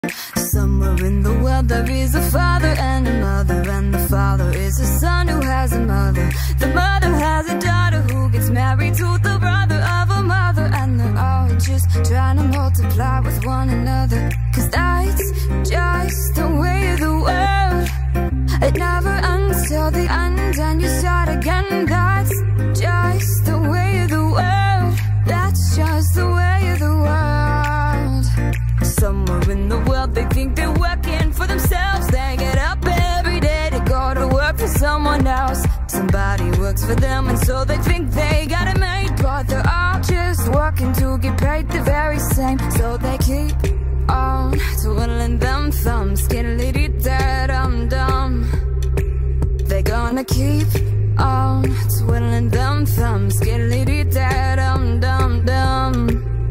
Somewhere in the world there is a father and a mother, and the father is a son who has a mother. The mother has a daughter who gets married to the brother of a mother, and they're all just trying to multiply with one another. 'Cause that's just the way of the world. It never ends till the end and you start again. That's just the way of the world. That's just the way of the world. Somewhere in the world they think they're working for themselves. They get up every day to go to work for someone else. Somebody works for them and so they think they got it made, but they're all just working to get paid the very same. So they keep on twiddling them thumbs, skiddly-dee-da-dum-dum. They're gonna keep